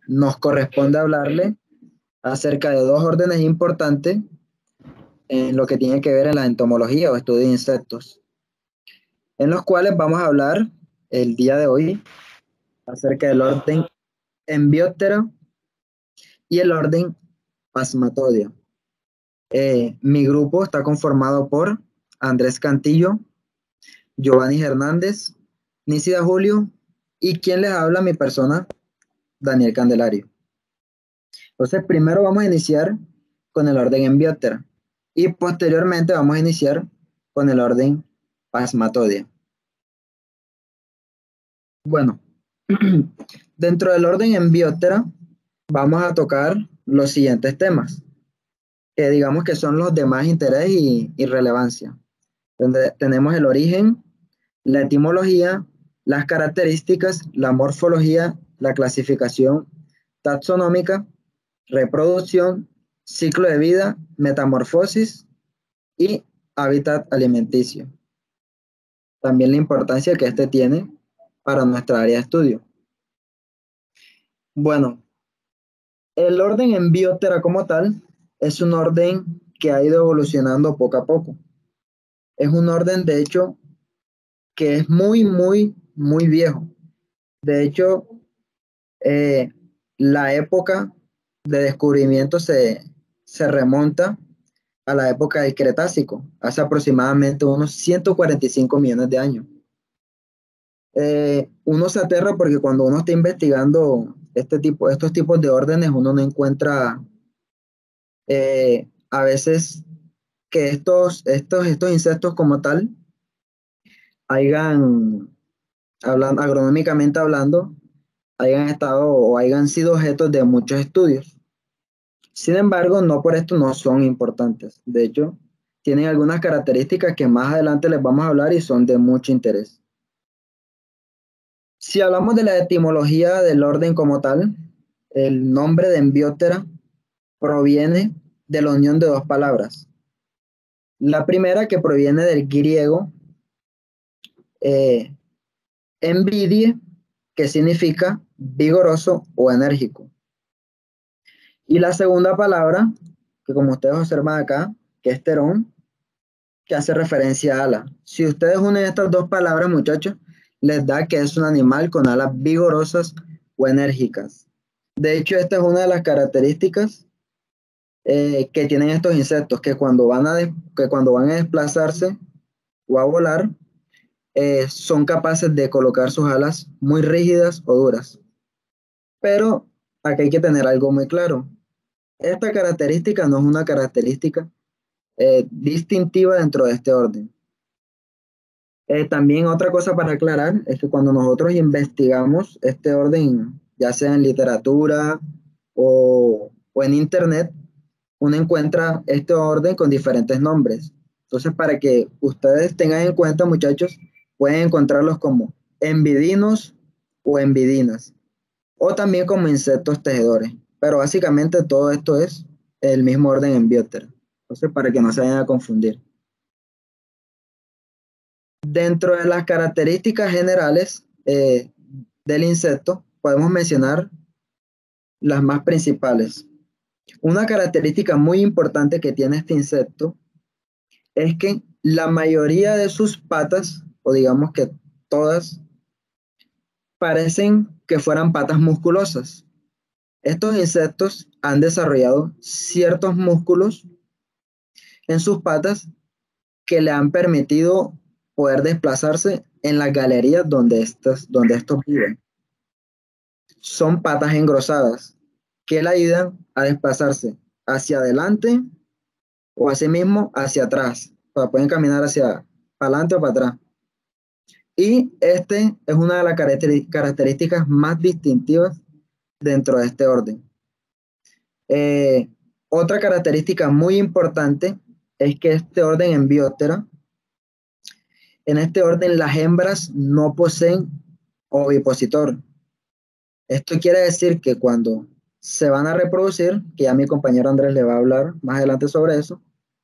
nos corresponde hablarle acerca de dos órdenes importantes en lo que tiene que ver en la entomología o estudio de insectos, en los cuales vamos a hablar el día de hoy acerca del orden Enbioptera y el orden Phasmatodea. Mi grupo está conformado por Andrés Cantillo, Giovanni Hernández, Nícida Julio y quien les habla, mi persona, Daniel Candelario. Entonces, primero vamos a iniciar con el orden Enbioptera y posteriormente vamos a iniciar con el orden Phasmatodea. Bueno, dentro del orden Enbioptera vamos a tocar los siguientes temas, que digamos que son los de más interés y relevancia, donde tenemos el origen, la etimología, las características, la morfología, la clasificación taxonómica, reproducción, ciclo de vida, metamorfosis y hábitat alimenticio. También la importancia que este tiene para nuestra área de estudio. Bueno, el orden Enbioptera como tal es un orden que ha ido evolucionando poco a poco. Es un orden, de hecho, que es muy viejo. De hecho, la época de descubrimiento se remonta a la época del Cretácico, hace aproximadamente unos 145 millones de años. Uno se aterra porque cuando uno está investigando estos tipos de órdenes, uno no encuentra a veces que estos insectos como tal agronómicamente hablando, hayan estado o hayan sido objetos de muchos estudios. Sin embargo, no por esto no son importantes. De hecho, tienen algunas características que más adelante les vamos a hablar y son de mucho interés. Si hablamos de la etimología del orden como tal, el nombre de Enbioptera proviene de la unión de dos palabras. La primera, que proviene del griego envidie, que significa vigoroso o enérgico. Y la segunda palabra, que como ustedes observan acá, que es terón, que hace referencia a ala. Si ustedes unen estas dos palabras, muchachos, les da que es un animal con alas vigorosas o enérgicas. De hecho, esta es una de las características que tienen estos insectos, que cuando van a desplazarse o a volar, son capaces de colocar sus alas muy rígidas o duras. Pero aquí hay que tener algo muy claro. Esta característica no es una característica distintiva dentro de este orden. También otra cosa para aclarar es que cuando nosotros investigamos este orden, ya sea en literatura o en internet, uno encuentra este orden con diferentes nombres. Entonces, para que ustedes tengan en cuenta, muchachos, pueden encontrarlos como envidinos o envidinas, o también como insectos tejedores. Pero básicamente todo esto es el mismo orden Enbioptera. Entonces, para que no se vayan a confundir. Dentro de las características generales del insecto, podemos mencionar las más principales. Una característica muy importante que tiene este insecto es que la mayoría de sus patas, o digamos que todas, parecen que fueran patas musculosas. Estos insectos han desarrollado ciertos músculos en sus patas que le han permitido poder desplazarse en las galerías donde estos viven. Son patas engrosadas que le ayudan a desplazarse hacia adelante o asimismo hacia atrás, para pueden caminar hacia adelante o para atrás. Y este es una de las características más distintivas dentro de este orden. Otra característica muy importante es que este orden Enbioptera, en este orden las hembras no poseen ovipositor. Esto quiere decir que cuando se van a reproducir, que ya mi compañero Andrés le va a hablar más adelante sobre eso,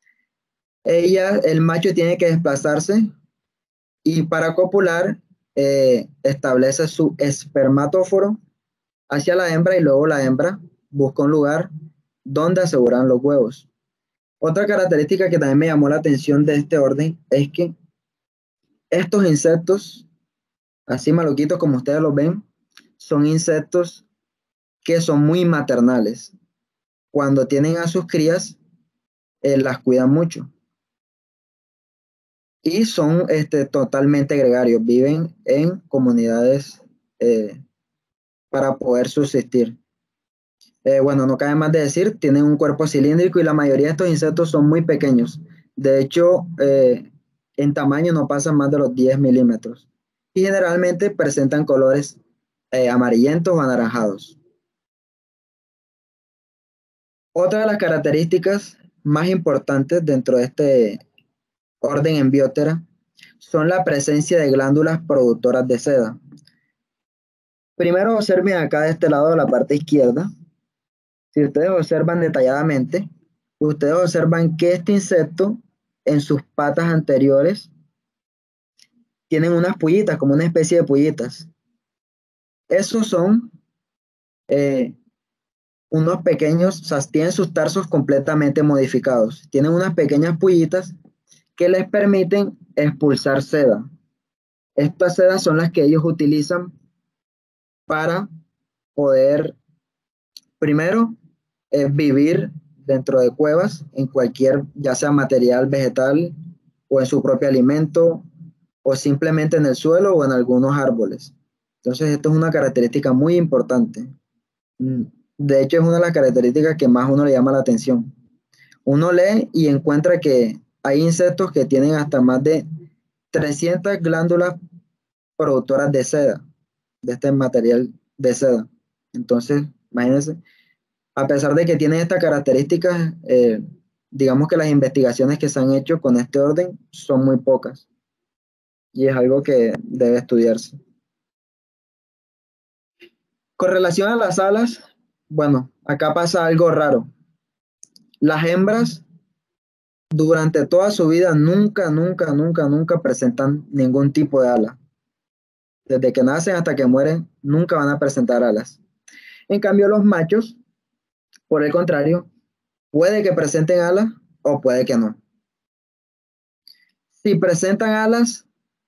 el macho tiene que desplazarse y para copular establece su espermatóforo hacia la hembra y luego la hembra busca un lugar donde aseguran los huevos. Otra característica que también me llamó la atención de este orden es que estos insectos, así maluquitos como ustedes los ven, son insectos que son muy maternales. Cuando tienen a sus crías, las cuidan mucho. Y son totalmente gregarios, viven en comunidades para poder subsistir. Bueno, no cabe más de decir, tienen un cuerpo cilíndrico y la mayoría de estos insectos son muy pequeños. De hecho, en tamaño no pasan más de los 10 milímetros. Y generalmente presentan colores amarillentos o anaranjados. Otra de las características más importantes dentro de este orden en Bioptera son la presencia de glándulas productoras de seda. Primero observen acá de este lado de la parte izquierda. Si ustedes observan detalladamente, ustedes observan que este insecto en sus patas anteriores tienen unas pullitas, como una especie de pullitas. Esos son unos pequeños, o sea, tienen sus tarsos completamente modificados. Tienen unas pequeñas pullitas que les permiten expulsar seda. Estas sedas son las que ellos utilizan para poder, primero, vivir dentro de cuevas, en cualquier, ya sea material vegetal o en su propio alimento, o simplemente en el suelo o en algunos árboles. Entonces, esto es una característica muy importante. De hecho, es una de las características que más uno le llama la atención. Uno lee y encuentra que hay insectos que tienen hasta más de 300 glándulas productoras de seda, de este material de seda. Entonces, imagínense, a pesar de que tiene estas características, digamos que las investigaciones que se han hecho con este orden son muy pocas y es algo que debe estudiarse. Con relación a las alas, bueno, acá pasa algo raro. Las hembras durante toda su vida nunca presentan ningún tipo de ala. Desde que nacen hasta que mueren, nunca van a presentar alas. En cambio, los machos, por el contrario, puede que presenten alas o puede que no. Si presentan alas,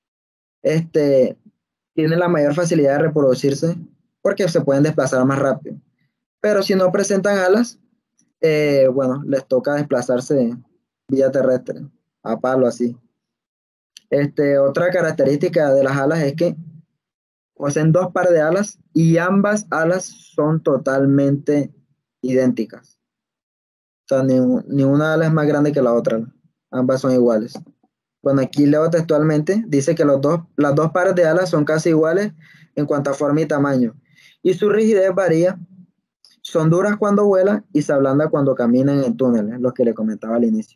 tienen la mayor facilidad de reproducirse porque se pueden desplazar más rápido. Pero si no presentan alas, bueno, les toca desplazarse vía terrestre, a palo así. Otra característica de las alas es que poseen dos pares de alas y ambas alas son totalmente idénticas. O sea, ni una ala es más grande que la otra. Ambas son iguales. Bueno, aquí leo textualmente, dice que las dos pares de alas son casi iguales en cuanto a forma y tamaño. Y su rigidez varía. Son duras cuando vuelan y se ablanda cuando caminan en túneles, lo que le comentaba al inicio.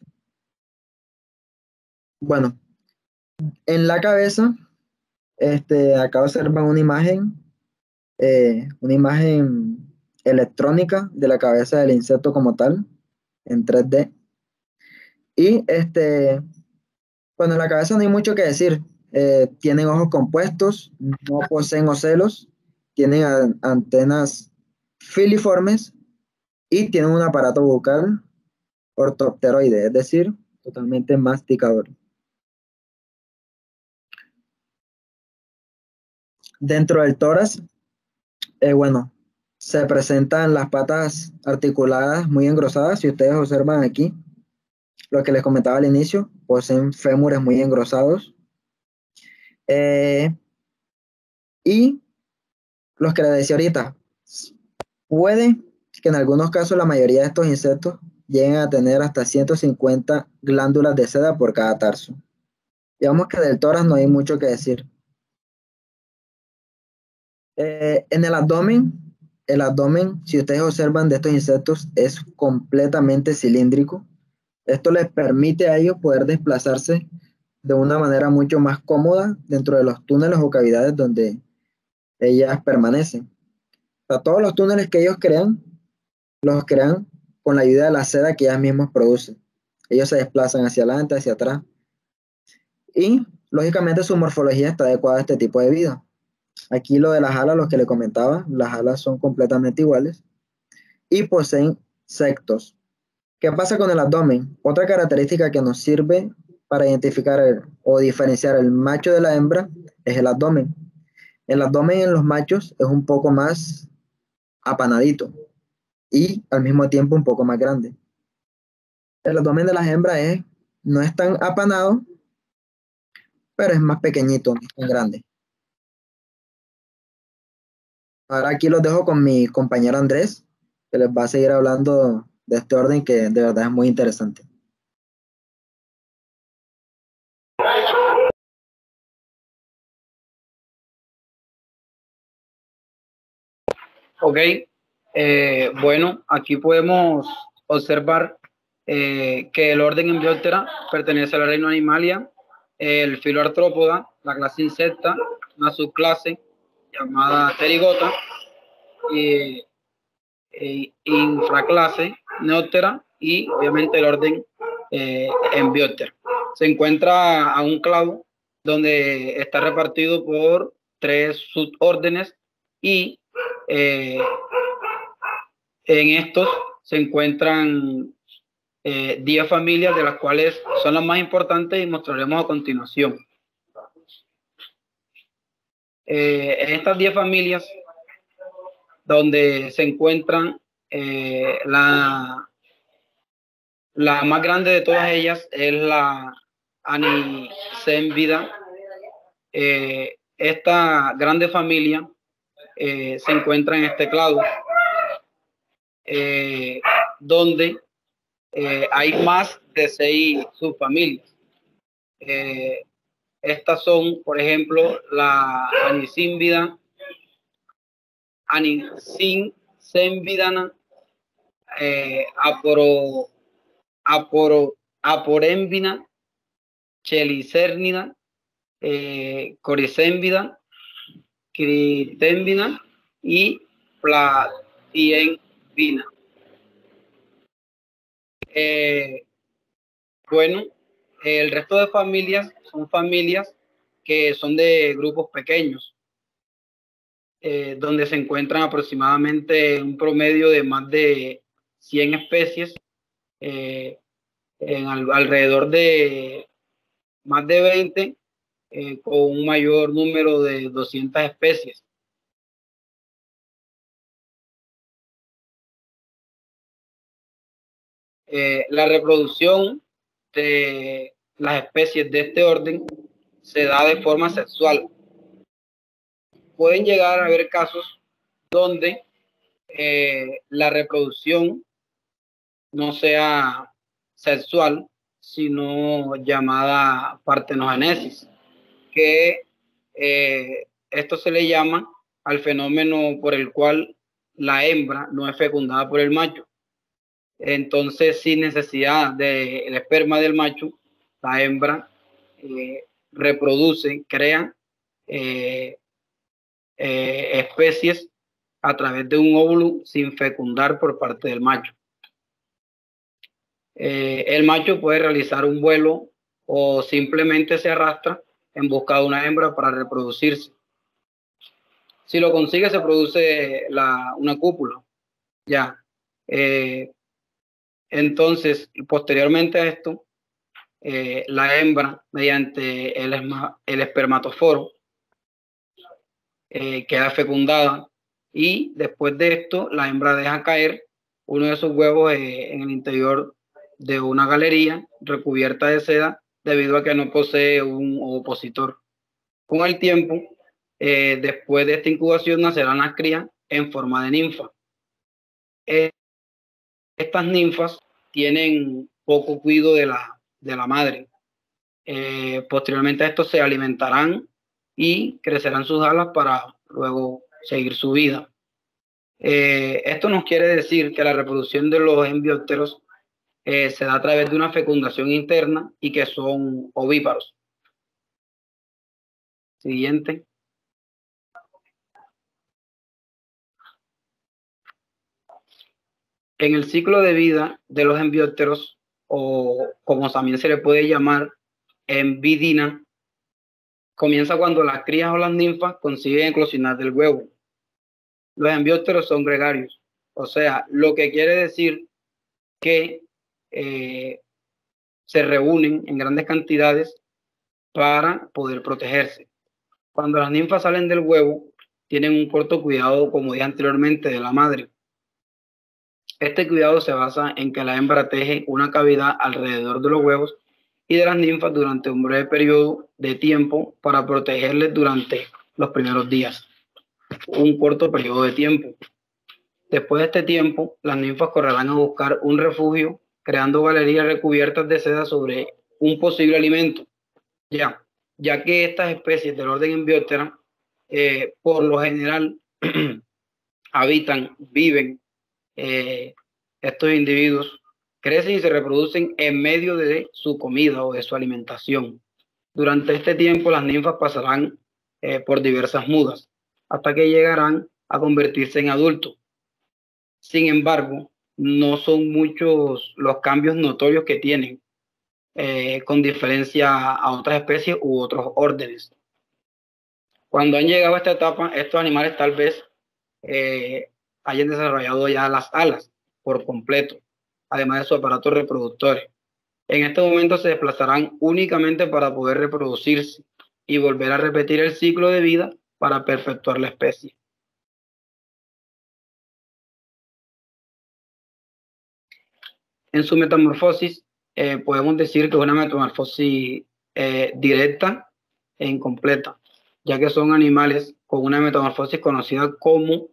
Bueno, en la cabeza, acá observan una imagen electrónica de la cabeza del insecto como tal, en 3D. Y bueno, en la cabeza no hay mucho que decir. Tienen ojos compuestos, no poseen ocelos, tienen antenas filiformes y tienen un aparato bucal ortopteroide, es decir, totalmente masticador. Dentro del tórax, bueno, se presentan las patas articuladas muy engrosadas. Si ustedes observan aquí, lo que les comentaba al inicio, poseen fémures muy engrosados. Y los que les decía ahorita, puede que en algunos casos la mayoría de estos insectos lleguen a tener hasta 150 glándulas de seda por cada tarso. Digamos que del tórax no hay mucho que decir. En el abdomen, si ustedes observan de estos insectos, es completamente cilíndrico. Esto les permite a ellos poder desplazarse de una manera mucho más cómoda dentro de los túneles o cavidades donde ellas permanecen. O sea, todos los túneles que ellos crean, los crean con la ayuda de la seda que ellas mismas producen. Ellos se desplazan hacia adelante, hacia atrás. Y, lógicamente, su morfología está adecuada a este tipo de vida. Aquí lo de las alas, los que le comentaba, las alas son completamente iguales y poseen sectos. ¿Qué pasa con el abdomen? Otra característica que nos sirve para identificar o diferenciar el macho de la hembra es el abdomen. El abdomen en los machos es un poco más apanadito y al mismo tiempo un poco más grande. El abdomen de las hembras no es tan apanado, pero es más pequeñito, no es tan grande. Ahora aquí los dejo con mi compañero Andrés, que les va a seguir hablando de este orden que de verdad es muy interesante. Ok, bueno, aquí podemos observar que el orden Embioptera pertenece al reino Animalia, el filo Artrópoda, la clase Insecta, una subclase llamada Pterygota y infraclase Neoptera y obviamente el orden Embioptera. Se encuentra a un clavo donde está repartido por 3 subórdenes y en estos se encuentran 10 familias, de las cuales son las más importantes y mostraremos a continuación. En estas 10 familias, donde se encuentran la más grande de todas ellas es la Anisembida. Esta grande familia se encuentra en este clado, donde hay más de 6 subfamilias. Estas son, por ejemplo, la Anisembidana, Aporembina, Chelicernida, Coricembida, Critembina y Platienbina. Bueno, el resto de familias son familias que son de grupos pequeños, donde se encuentran aproximadamente un promedio de más de 100 especies, alrededor de más de 20, con un mayor número de 200 especies. La reproducción de las especies de este orden se da de forma sexual. Pueden llegar a haber casos donde la reproducción no sea sexual, sino llamada partenogénesis, que esto se le llama al fenómeno por el cual la hembra no es fecundada por el macho. Entonces, sin necesidad del esperma del macho, la hembra reproduce, crea especies a través de un óvulo sin fecundar por parte del macho. El macho puede realizar un vuelo o simplemente se arrastra en busca de una hembra para reproducirse. Si lo consigue, se produce una cópula. Ya. Entonces, posteriormente a esto, la hembra, mediante el espermatoforo, queda fecundada y después de esto, la hembra deja caer uno de sus huevos en el interior de una galería recubierta de seda debido a que no posee un opositor. Con el tiempo, después de esta incubación, nacerán las crías en forma de ninfa. Estas ninfas tienen poco cuidado de la madre. Posteriormente a esto se alimentarán y crecerán sus alas para luego seguir su vida. Esto nos quiere decir que la reproducción de los embiópteros se da a través de una fecundación interna y que son ovíparos. Siguiente. En el ciclo de vida de los embiópteros, o como también se le puede llamar embidina, comienza cuando las crías o las ninfas consiguen eclosionar del huevo. Los embiópteros son gregarios, o sea, lo que quiere decir que se reúnen en grandes cantidades para poder protegerse. Cuando las ninfas salen del huevo, tienen un corto cuidado, como dije anteriormente, de la madre. Este cuidado se basa en que la hembra teje una cavidad alrededor de los huevos y de las ninfas durante un breve periodo de tiempo para protegerles durante los primeros días. Un corto periodo de tiempo. Después de este tiempo, las ninfas correrán a buscar un refugio, creando galerías recubiertas de seda sobre un posible alimento. Ya que estas especies del orden Embioptera, por lo general, viven, estos individuos, crecen y se reproducen en medio de su comida o de su alimentación. Durante este tiempo, las ninfas pasarán por diversas mudas, hasta que llegarán a convertirse en adultos. Sin embargo, no son muchos los cambios notorios que tienen, con diferencia a otras especies u otros órdenes. Cuando han llegado a esta etapa, estos animales tal vez hayan desarrollado ya las alas por completo, además de sus aparatos reproductores. En este momento se desplazarán únicamente para poder reproducirse y volver a repetir el ciclo de vida para perpetuar la especie. En su metamorfosis, podemos decir que es una metamorfosis directa e incompleta, ya que son animales con una metamorfosis conocida como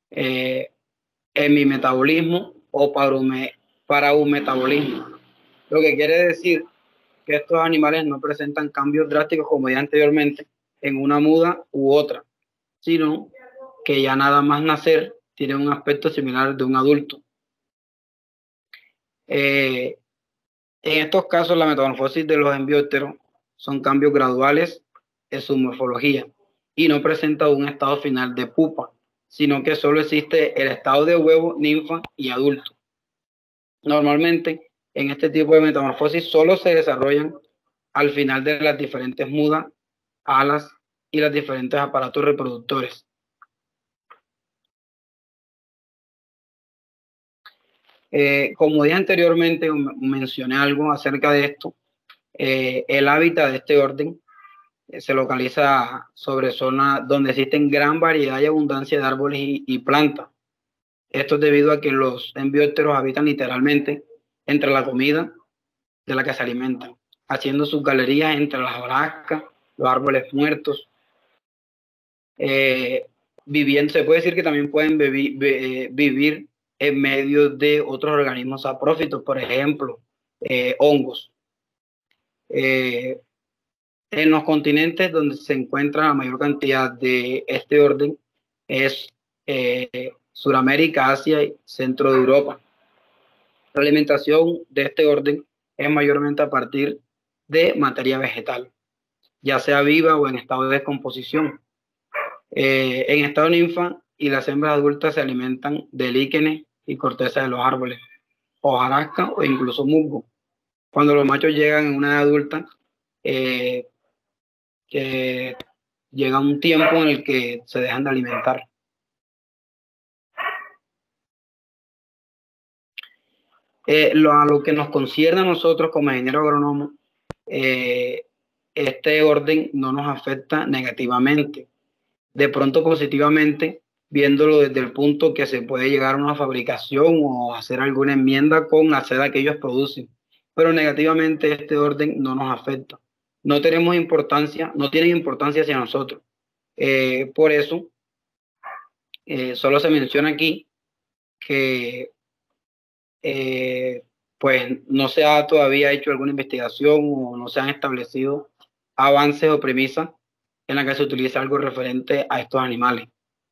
hemimetabolismo o paraumetabolismo, lo que quiere decir que estos animales no presentan cambios drásticos como ya anteriormente en una muda u otra, sino que ya nada más nacer tiene un aspecto similar de un adulto. En estos casos, la metamorfosis de los embiópteros son cambios graduales en su morfología y no presenta un estado final de pupa, sino que solo existe el estado de huevo, ninfa y adulto. Normalmente, en este tipo de metamorfosis solo se desarrollan al final de las diferentes mudas, alas y los diferentes aparatos reproductores. Como dije anteriormente, mencioné algo acerca de esto. El hábitat de este orden se localiza sobre zonas donde existen gran variedad y abundancia de árboles y plantas. Esto es debido a que los embiópteros habitan literalmente entre la comida de la que se alimentan, haciendo sus galerías entre las hojarascas, los árboles muertos. Se puede decir que también pueden vivir en medio de otros organismos saprófitos, por ejemplo, hongos. En los continentes donde se encuentra la mayor cantidad de este orden es Sudamérica, Asia y centro de Europa. La alimentación de este orden es mayormente a partir de materia vegetal, ya sea viva o en estado de descomposición. En estado ninfa y las hembras adultas se alimentan de líquenes y corteza de los árboles, hojarasca o incluso musgo. Cuando los machos llegan en una edad adulta, llega un tiempo en el que se dejan de alimentar. A lo que nos concierne a nosotros como ingeniero agrónomo, este orden no nos afecta negativamente, de pronto positivamente, viéndolo desde el punto que se puede llegar a una fabricación o hacer alguna enmienda con la seda que ellos producen, pero negativamente este orden no nos afecta. No tenemos importancia, no tienen importancia hacia nosotros. Por eso, solo se menciona aquí que pues no se ha todavía hecho alguna investigación o no se han establecido avances o premisas en la que se utiliza algo referente a estos animales.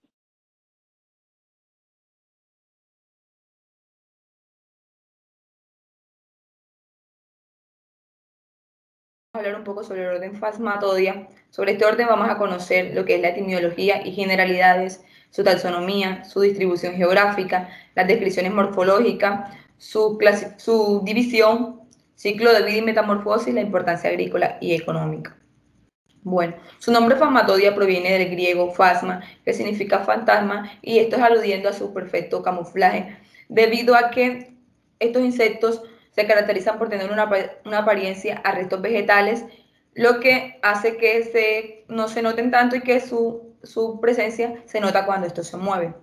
Hablar un poco sobre el orden Phasmatodea. Sobre este orden vamos a conocer lo que es la etimología y generalidades, su taxonomía, su distribución geográfica, las descripciones morfológicas, su división, ciclo de vida y metamorfosis, la importancia agrícola y económica. Bueno, su nombre fasmatodia proviene del griego phasma, que significa fantasma, y esto es aludiendo a su perfecto camuflaje, debido a que estos insectos se caracterizan por tener una apariencia a restos vegetales, lo que hace que no se noten tanto y que su presencia se nota cuando estos se mueven.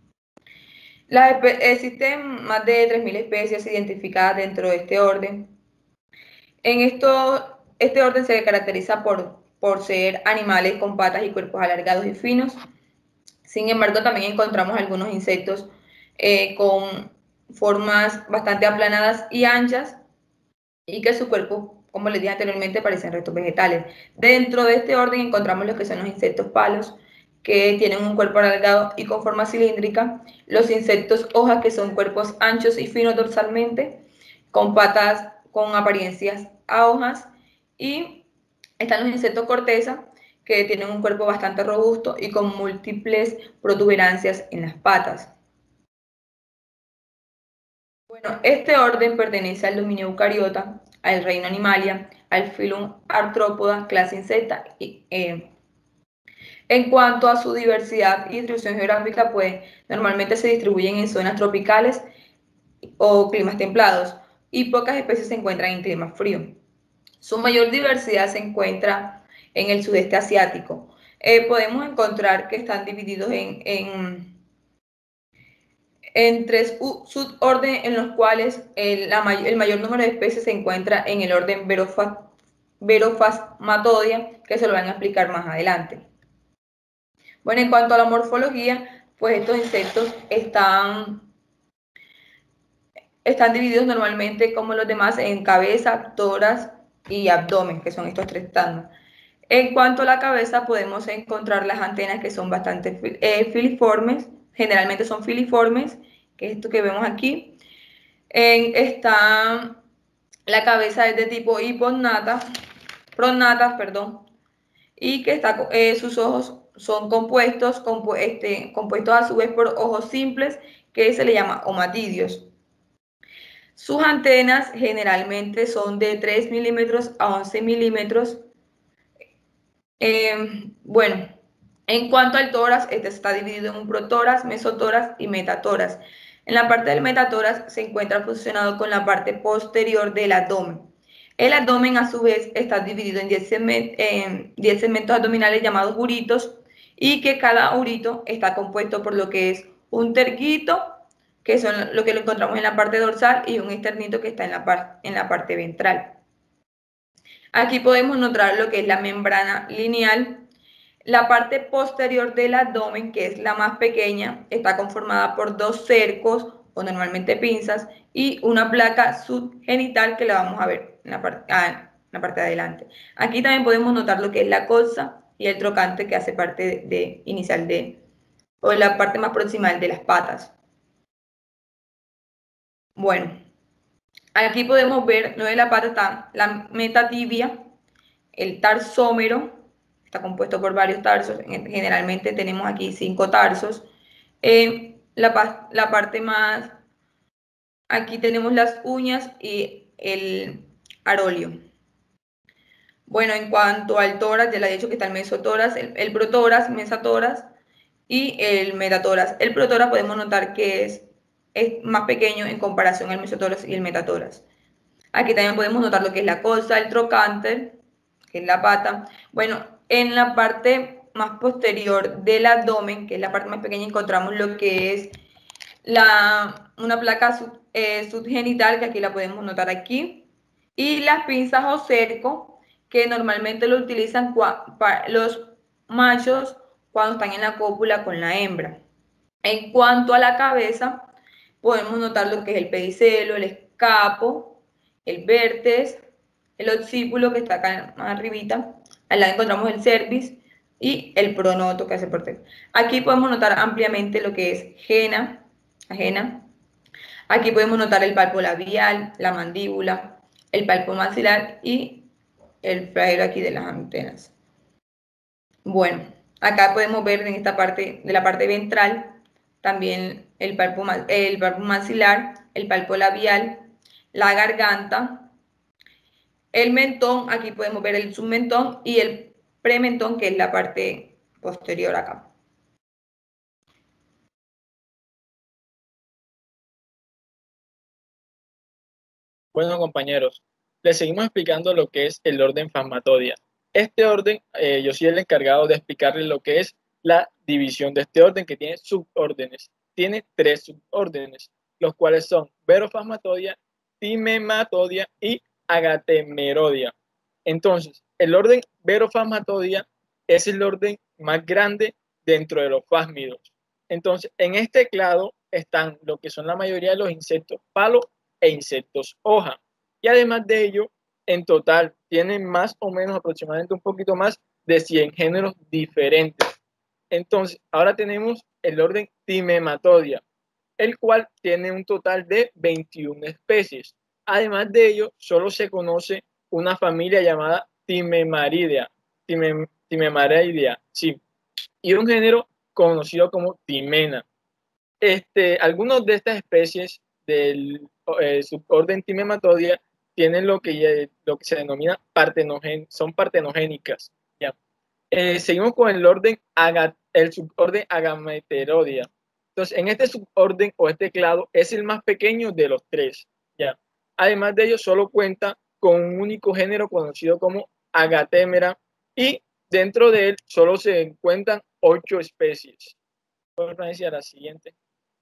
Existen más de 3.000 especies identificadas dentro de este orden. Este orden se caracteriza por ser animales con patas y cuerpos alargados y finos. Sin embargo, también encontramos algunos insectos con formas bastante aplanadas y anchas y que su cuerpo, como les dije anteriormente, parecen restos vegetales. Dentro de este orden encontramos lo que son los insectos palos, que tienen un cuerpo alargado y con forma cilíndrica, los insectos hojas, que son cuerpos anchos y finos dorsalmente, con patas con apariencias a hojas, y están los insectos corteza, que tienen un cuerpo bastante robusto y con múltiples protuberancias en las patas. Bueno, este orden pertenece al dominio eucariota, al reino Animalia, al filum Arthropoda, clase insecta. En cuanto a su diversidad y distribución geográfica, pues normalmente se distribuyen en zonas tropicales o climas templados, y pocas especies se encuentran en climas fríos. Su mayor diversidad se encuentra en el sudeste asiático. Podemos encontrar que están divididos en tres subórdenes, en los cuales el mayor número de especies se encuentra en el orden Verophasmatodia, que se lo van a explicar más adelante. Bueno, en cuanto a la morfología, pues estos insectos están divididos normalmente como los demás en cabeza, tórax y abdomen, que son estos tres tandos. En cuanto a la cabeza, podemos encontrar las antenas, que son bastante filiformes, generalmente son filiformes, que es esto que vemos aquí. La cabeza es de tipo pronatas, perdón, y que sus ojos son compuestos a su vez por ojos simples, que se le llama omatidios. Sus antenas generalmente son de 3 milímetros a 11 milímetros. Bueno, en cuanto al tórax, este está dividido en un protórax, mesotórax y metatórax. En la parte del metatórax se encuentra fusionado con la parte posterior del abdomen. El abdomen, a su vez, está dividido en 10 segmentos abdominales llamados uritos, y que cada urito está compuesto por lo que es un terguito, que son lo que lo encontramos en la parte dorsal, y un esternito, que está en la parte ventral. Aquí podemos notar lo que es la membrana lineal. La parte posterior del abdomen, que es la más pequeña, está conformada por dos cercos o normalmente pinzas y una placa subgenital, que la vamos a ver en la parte de adelante. Aquí también podemos notar lo que es la colza y el trocante, que hace parte inicial o la parte más proximal de las patas. Bueno, aquí podemos ver, lo de la pata está la metatibia, el tarsómero, está compuesto por varios tarsos, generalmente tenemos aquí 5 tarsos. La parte más, aquí tenemos las uñas y el aróleo. Bueno, en cuanto al tórax, ya le he dicho que está el mesotórax, el protórax, mesatórax y el metatórax. El protórax podemos notar que es más pequeño en comparación al mesotórax y el metatórax. Aquí también podemos notar lo que es la colza, el trocánter, que es la pata. Bueno, en la parte más posterior del abdomen, que es la parte más pequeña, encontramos lo que es una placa subgenital, que aquí la podemos notar aquí, y las pinzas o cerco, que normalmente lo utilizan los machos cuando están en la cópula con la hembra. En cuanto a la cabeza, podemos notar lo que es el pedicelo, el escapo, el vértex, el occípulo, que está acá más arribita. Al lado encontramos el cervix y el pronoto, que hace parte. Aquí podemos notar ampliamente lo que es ajena. Aquí podemos notar el palpo labial, la mandíbula, el palpo maxilar y el flagelo aquí de las antenas. Bueno, acá podemos ver en esta parte de la parte ventral también el palpo maxilar, el palpo labial, la garganta, el mentón. Aquí podemos ver el submentón y prementón, que es la parte posterior acá. Bueno, compañeros, les seguimos explicando lo que es el orden Phasmatodea. Este orden, yo soy el encargado de explicarles lo que es la división de este orden, que tiene subórdenes. Tiene 3 subórdenes, los cuales son Verophasmatodea, Timematodia y Agatemerodia. Entonces, el orden Verophasmatodea es el orden más grande dentro de los fásmidos. Entonces, en este clado están lo que son la mayoría de los insectos palo e insectos hoja. Y además de ello, en total tienen más o menos aproximadamente un poquito más de 100 géneros diferentes. Entonces, ahora tenemos el orden Timematodia, el cual tiene un total de 21 especies. Además de ello, solo se conoce una familia llamada Timemaridia, sí, y un género conocido como Timena. Algunas de estas especies del suborden Timematodia tienen lo que se denomina son partenogénicas. ¿Ya? Seguimos con el suborden Agameterodia. Entonces, en este suborden o este clado es el más pequeño de los 3. ¿Ya? Además de ello, solo cuenta con un único género conocido como Agatemera y dentro de él solo se encuentran 8 especies. Por a la siguiente.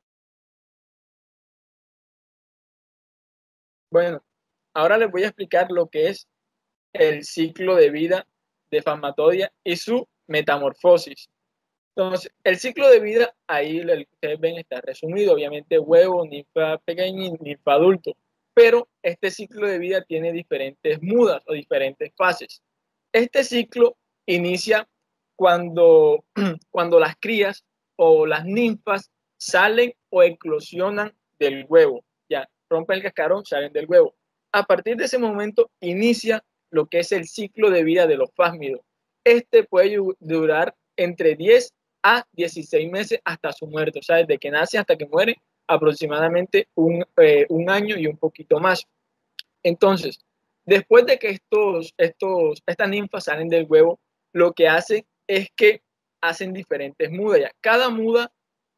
Bueno, ahora les voy a explicar lo que es el ciclo de vida de Phasmatodea y su metamorfosis. Entonces, el ciclo de vida, ahí el que ustedes ven está resumido, obviamente huevo, ninfa pequeña y ninfa adulto, pero este ciclo de vida tiene diferentes mudas o diferentes fases. Este ciclo inicia cuando, cuando las crías o las ninfas salen o eclosionan del huevo, ya rompen el cascarón, salen del huevo. A partir de ese momento inicia lo que es el ciclo de vida de los fásmidos. Este puede durar entre 10 a 16 meses hasta su muerte, o sea, desde que nace hasta que muere, aproximadamente un año y un poquito más. Entonces, después de que estas ninfas salen del huevo, lo que hacen es que hacen diferentes mudas. Ya. Cada muda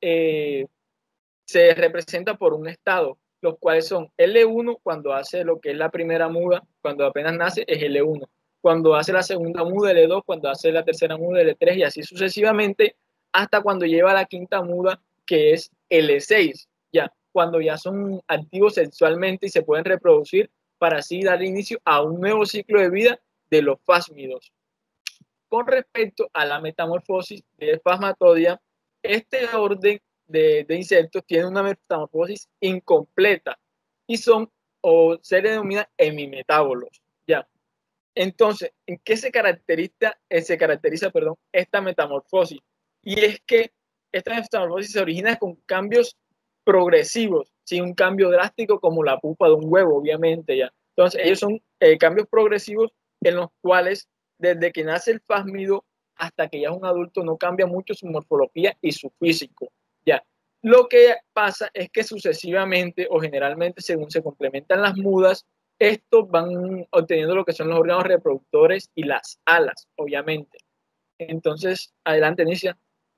se representa por un estado, los cuales son L1 cuando hace lo que es la primera muda, cuando apenas nace es L1. Cuando hace la segunda muda, L2, cuando hace la tercera muda, L3 y así sucesivamente, hasta cuando lleva la quinta muda, que es L6, ya, cuando ya son activos sexualmente y se pueden reproducir para así dar inicio a un nuevo ciclo de vida de los fásmidos. Con respecto a la metamorfosis de Phasmatodea, este orden de insectos tiene una metamorfosis incompleta y se le denomina hemimetábolos. Ya. Entonces, ¿en qué se caracteriza esta metamorfosis? Y es que esta metamorfosis se origina con cambios progresivos, sin un cambio drástico como la pupa de un huevo, obviamente ya. Entonces, ellos son cambios progresivos en los cuales desde que nace el fásmido hasta que ya es un adulto no cambia mucho su morfología y su físico, ya. Lo que pasa es que sucesivamente o generalmente según se complementan las mudas, estos van obteniendo lo que son los órganos reproductores y las alas, obviamente. Entonces, adelante, Nicia.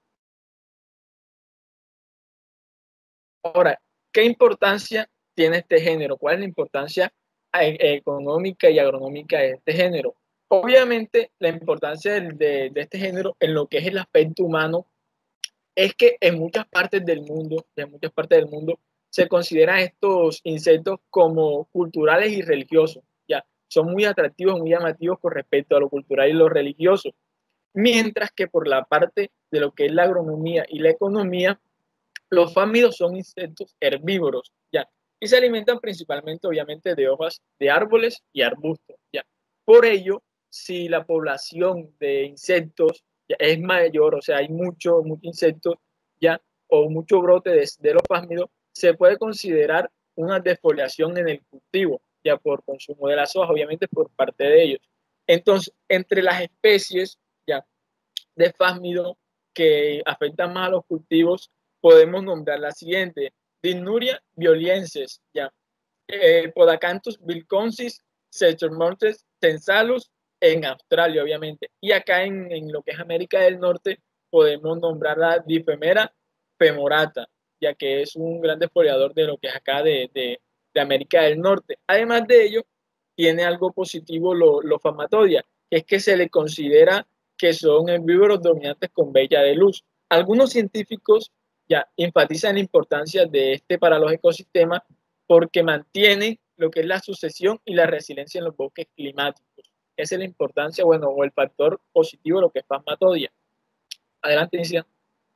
Ahora, ¿qué importancia tiene este género? ¿Cuál es la importancia económica y agronómica de este género? Obviamente, la importancia de este género en lo que es el aspecto humano es que en muchas partes del mundo, se consideran estos insectos como culturales y religiosos. Ya, son muy atractivos, muy llamativos con respecto a lo cultural y lo religioso. Mientras que por la parte de lo que es la agronomía y la economía, los fámidos son insectos herbívoros, ya, y se alimentan principalmente, obviamente, de hojas de árboles y arbustos, ya. Por ello, si la población de insectos ya, es mayor, o sea, hay muchos insectos, ya, o mucho brote de los fámidos, se puede considerar una desfoliación en el cultivo, ya por consumo de las hojas, obviamente por parte de ellos. Entonces, entre las especies, ya, de fásmido que afectan más a los cultivos, podemos nombrar la siguiente: Dinuria violiensis, ya, Podacanthus vilconsis, Cetormontes tensalus en Australia, obviamente. Y acá en lo que es América del Norte podemos nombrar la Dipemera femorata, ya que es un gran despoleador de lo que es acá de América del Norte. Además de ello, tiene algo positivo los Famatodia, que es que se le considera que son herbívoros dominantes con bella de luz. Algunos científicos ya enfatizan la importancia de este para los ecosistemas porque mantiene lo que es la sucesión y la resiliencia en los bosques climáticos. Esa es la importancia, bueno, o el factor positivo de lo que es Phasmatodea. Adelante, Inicia.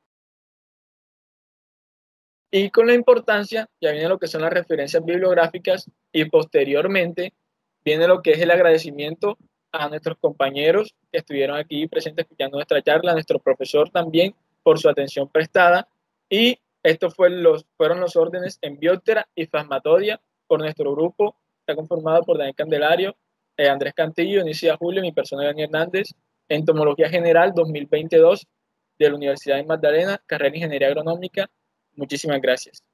Y con la importancia, ya viene lo que son las referencias bibliográficas y posteriormente viene lo que es el agradecimiento a nuestros compañeros que estuvieron aquí presentes escuchando nuestra charla, a nuestro profesor también por su atención prestada. Y estos fueron los órdenes en Bioptera y Phasmatodea por nuestro grupo. Está conformado por Daniel Candelario, Andrés Cantillo, Inicia Julio, mi persona Daniel Hernández, Entomología General 2022 de la Universidad de Magdalena, carrera de Ingeniería Agronómica. Muchísimas gracias.